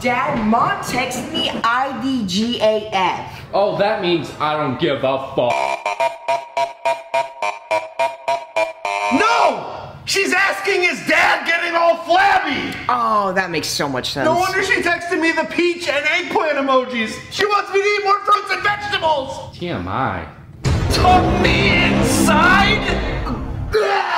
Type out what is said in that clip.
Dad, Mom texted me IDGAF. Oh, that means I don't give a fuck. No! She's asking, is Dad getting all flabby? Oh, that makes so much sense. No wonder she texted me the peach and eggplant emojis. She wants me to eat more fruits and vegetables. TMI. Tuck me inside?